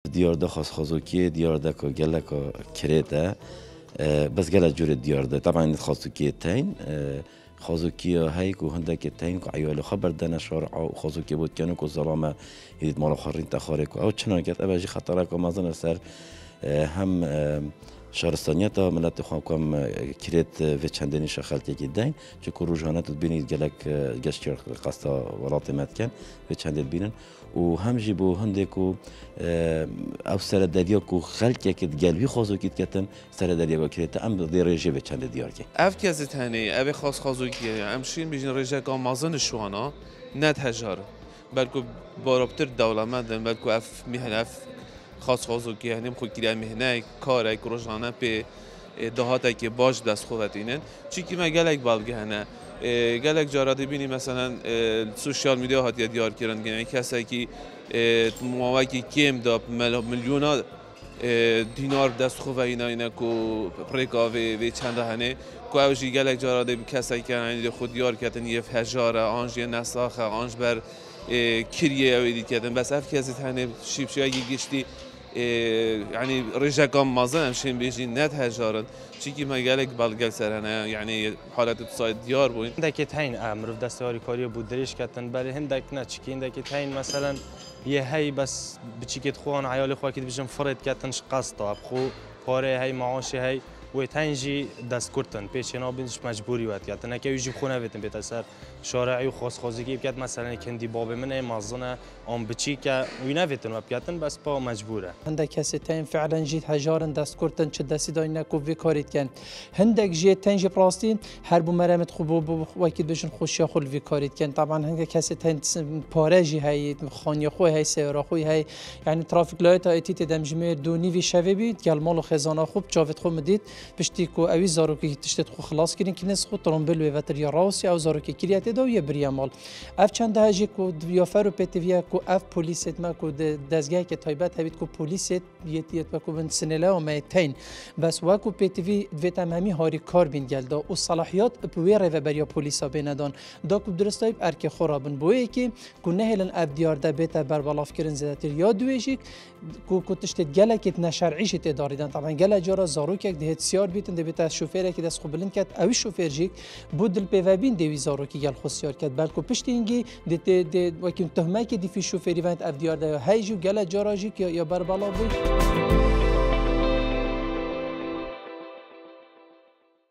دیارده خاص خازوکی دیارده که گله که کرده بس گله جور دیارده طبعا خازوکی تین خازوکی هایی که هنده که تین که عیال خبر دن شارع خازوکی بود کنه که ظلامه یدید مال خارین تخاره که او چنان که ابجی خطره که مازن سر هم شهرستانیت ملت خواب کم کریت و چندینی شخالتی که دین چه که روزانه بینید گلک گشتر قصد ولات متکن و چندین بینن و هم جیبو هنده کو او سر دریا کو خلقی که گلوی خازو کیت کتن سر دریا کریت ام درجه و چند دیار که اف کسی تنی او خاص خازو کیه امشین بیشتر رجع کام مازن شوانا نت هجار بلکه بارابتر دولمندن بلکه اف میهن اف خاص خازو کیه هنیم خود کلی مهنه کاره که روزانه به دهاتی که باش دست خوبتینن چی که مگلک بالگه هنه گلک جاراده بینی مثلا سوشیال میدیا هات دیار کردن یعنی کسی که موقعی کم داب میلیونا دینار دست خوبه اینا کو پرکاوی و چند هنه کو اوجی گلک جاراده کسی که یعنی خود دیار کردن یه هجاره آنج نساخه آنج بر کریه اویدی کردن بس اف کسی هنه شیبشی گشتی يعني رجعكم مازن امشين بيجي نت هجارن چیکی مگالک بالگل سرانه یعنی حالت اقتصادی دیار بودن. هندکی تاین امروز دستیاری کاری بود درش کردن برای هندک نه چیکی هندکی تاین مثلا یه هی بس بچیکت خوان عیال خوا که بيجن فرد کردنش قصد اب خو پاره هی معاش هی و تنجی دست کردن پیشنا بینش مجبوری وقت کردن که یجی خونه بتن بیت سر شارعی و خاص خازگی بکرد مثلا کندی باب من مازنه آن بچی که وینا بتن و بکردن بس با مجبوره هندک کسی تاین فعلا جیت هجارن دست کردن چه دستی داینه کو وکاریت کن هندک جیت تنجی پراستین هر بو مرامت خوب وقتی بشن خوشی خل وکاریت کن طبعا هندک کسی تاین پارجی هی خانی خو هی سیارا خو هی یعنی ترافیک لایت ایت دمجمه دونی وی شوی بید گل مال خزانه خوب جاوت خو مدید پشتی کو اوی زاروکی تشتت خو خلاص کردن که نس خو ترامبل و وتر یا راوسی او زاروکی کریات دو یا بریامال اف چند هجی کو یافر و پتویا کو اف پلیست ما کو دزگاه که تایبت هبید کو پلیست یت کو بن سنلا و میتین بس و کو پتوی ویتام همی هاری کار بین گلدا و صلاحیات پویر و بریا پلیسا بندان دا کو درستایب ارک خرابن بوی که کو نهلن اف دیار ده بیت بر بالاف کردن زدتر یا دویجیک کو تشتت گلکت نشرعیش تداریدن طبعا گل جارا زاروک ده سیار بیتن ده بیت شوفر که دست خوبلن کت اوی شوفر جیک بود دل پیوابین دوی زاروکی گل خسیار کت بلکو پشت اینگی ده وکیم تهمه که دی فی شوفری وند اف دیار ده هیجو گل جارا جیک یا بر بالا بود